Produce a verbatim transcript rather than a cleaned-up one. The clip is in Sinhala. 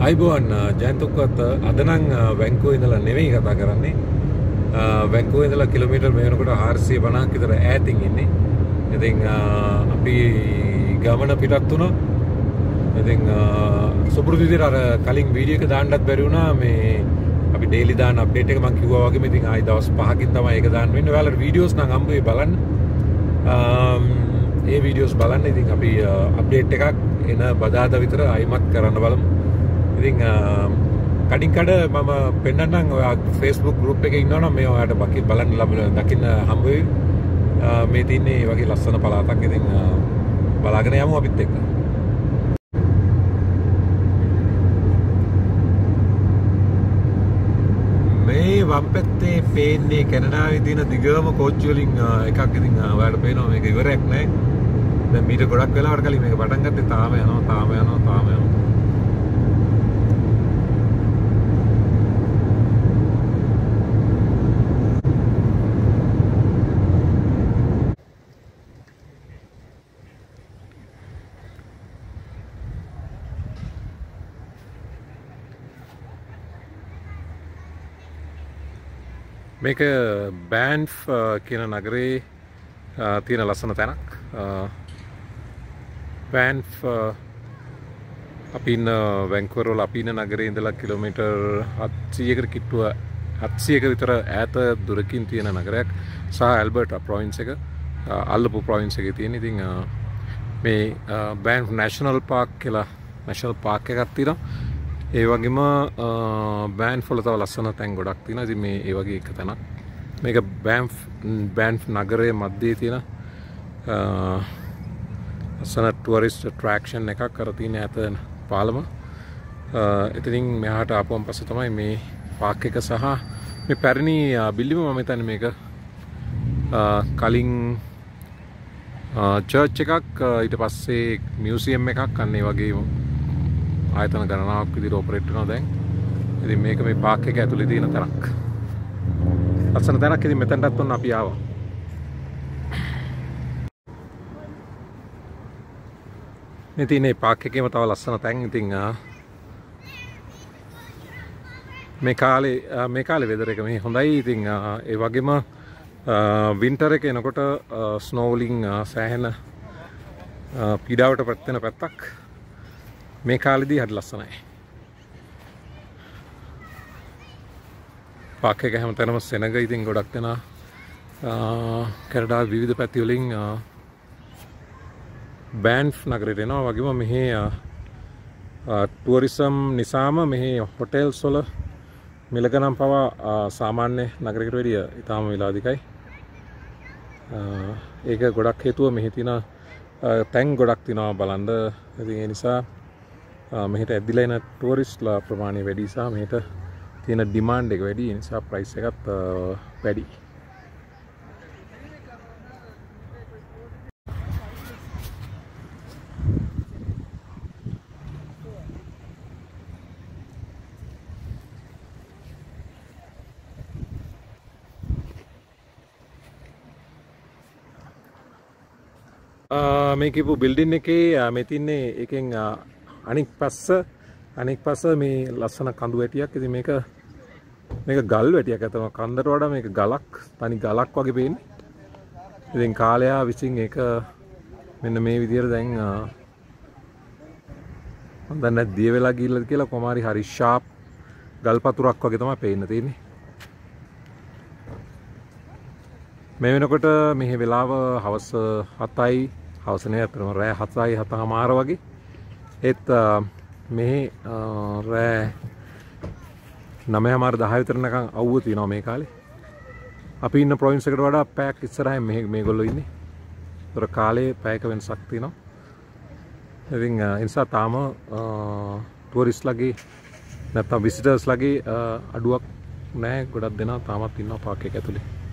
අයිබෝන් ජයන්ත උක්වත්ත අද නම් බැංකුවේ ඉඳලා නෙවෙයි කතා කරන්නේ. බැංකුවේ ඉඳලා කිලෝමීටර් මේ වෙනකොට හාරසිය පනහක් විතර ඈතින් ඉන්නේ. ඉතින් අපි ගමන පිටත් වුණා. ඉතින් සුපුරුදු විදිහට අර කලින් වීඩියෝ එක දාන්නත් බැරි වුණා. මේ අපි ඩේලි දාන අප්ඩේට් එක මම කිව්වා වගේම ඉතින් ආයි දවස් පහකින් තමයි ඒක දාන්න වෙන්නේ. ඔයාලට වීඩියෝස් නම් හම්බ වෙයි බලන්න. ඒ වීඩියෝස් බලන්න. ඉතින් අපි අප්ඩේට් එකක් එන බදාදා විතර අයිමත් කරන්න බලමු. ඉතින් කඩින් කඩ මම පෙන්නන්නම් ඔයා Facebook group එකේ ඉන්නවනම් මේ ඔයාලට බකි බලන්න ලැබෙන දකින්න හම්බ වෙයි. මේ තින්නේ මේ වගේ ලස්සන පළාතක්. ඉතින් බලාගෙන යමු අපිත් එක්ක. මේ වම් පැත්තේ පේන්නේ කැනඩාවේ තියෙන දිගම කෝච්චි වලින් එකක්. ඉතින් ඔයාලට පේනවා මේක ඉවරයක් නෑ. දැන් මීට ගොඩක් වෙලාවට කලින් මේක පටන් ගත්තේ තාම යනවා තාම යනවා තාම යනවා. මේක Banff කියන නගරේ තියෙන ලස්සන තැනක්. Banff අපි ඉන්න වැන්කුවර් වල අපි ඉන්න නගරේ ඉඳලා කිලෝමීටර් හත්සීයකට කිට්ටුව හත්සීයක විතර ඈත දුරකින් තියෙන නගරයක්. සහ ඇල්බර්ටා ප්‍රොවින්ස් එක අල්ලපු ප්‍රොවින්ස් එකේ තියෙන. ඉතින් මේ Banff National Park කියලා national park එකක් තියෙනවා. ඒ වගේම Banff වල තව ලස්සන තැන් ගොඩක් තියෙනවා. ඉතින් මේ ඒ වගේ එක තැනක්. මේක Banff Banff නගරයේ මැදේ තියෙන ලස්සන ටුවරිස්ට් ඇට්‍රැක්ෂන් එකක් කර තියෙන ඈත පාලම. එතනින් මෙහාට ආපුවම පස්සේ තමයි මේ පාක් එක සහ මේ පැරණි බිල්ඩිම මම හිතන්නේ මේක කලින් චර්ච් එකක් ඊට පස්සේ මියුසියම් එකක් අන්න ඒ වගේ ආයතන ගණනාවක් විදිහට ඔපරේට් කරනවා දැන්. ඉතින් මේක මේ පාක් එක ඇතුලේ තියෙන තැනක්. ලස්සන තැනක්. ඉතින් මෙතනටත් ඔන්න අපි ආවා. මේ තියෙන පාක් එකේම තව ලස්සන තැන්. ඉතින් මේ කාලේ මේ කාලේ වෙදර් එක මේ හොඳයි. ඉතින් ඒ වගේම වින්ටර් එක එනකොට ස්නෝ වලින් සෑහෙන පීඩාවට පත් වෙන පැත්තක්. මේ කාලෙදී හරි ලස්සනයි. පාක් එක හැමතැනම සෙනග. ඉතින් ගොඩක් දෙනා කැනඩාවේ විවිධ පැති වලින් Banff නගරයට එනවා. වගේම මෙහි ටුවරිසම් නිසාම මෙහි හොටෙල්ස් වල මිල ගණන් පවා සාමාන්‍ය නගරයකට වැඩිය ඉතාම විලාදිකයි. ඒක ගොඩක් හේතුව මෙහි තියෙන තැන් ගොඩක් තියෙනවා බලන්න. ඉතින් ඒ නිසා මෙහෙට ඇදිලා එන ටුවරිස්ට්ලා ප්‍රමාණය වැඩි නිසා මෙහෙට තියෙන ඩිමාන්ඩ් එක වැඩි. ඒ නිසා ප්‍රයිස් එකත් වැඩි. මේ කියපු බිල්ඩින් එකේ මේ තින්නේ එකෙන් අනික් පස්ස අනික් පස්ස මේ ලස්සන කඳු වැටියක්. ඉතින් මේක මේක ගල් වැටියක්. අතම කන්දට වඩා මේක ගලක්, තනි ගලක් වගේ පේන්නේ. ඉතින් කාලයා විසින් ඒක මෙන්න මේ විදිහට දැන් මම දන්නේ දිය වෙලා ගිහිල්ලාද කියලා කොමාරි හරි ෂාප් ගල් පතුරක් වගේ තමයි පේන්න තියෙන්නේ. මේ වෙනකොට මෙහි වෙලාව හවස හතයි. හවස නේ අතරම රෑ හතයි හතමාර වගේ. ඒත් මෙහි රෑ නවයමාර දහය විතර නිකන් අවුව තියෙනවා මේ කාලේ. අපි ඉන්න ප්‍රොවින්ස් එකට වඩා පැයක් ඉස්සරහින් මේ මේගොල්ලෝ ඉන්නේ. ඒතර කාලේ පැයක වෙනසක් තියෙනවා. ඉතින් ඒ නිසා තාම ටුවරිස්ට්ලාගේ නැත්නම් විසිටර්ස්ලාගේ අඩුවක් නැහැ. ගොඩක් දෙනා තාමත් ඉන්නවා පාක් එක ඇතුලේ.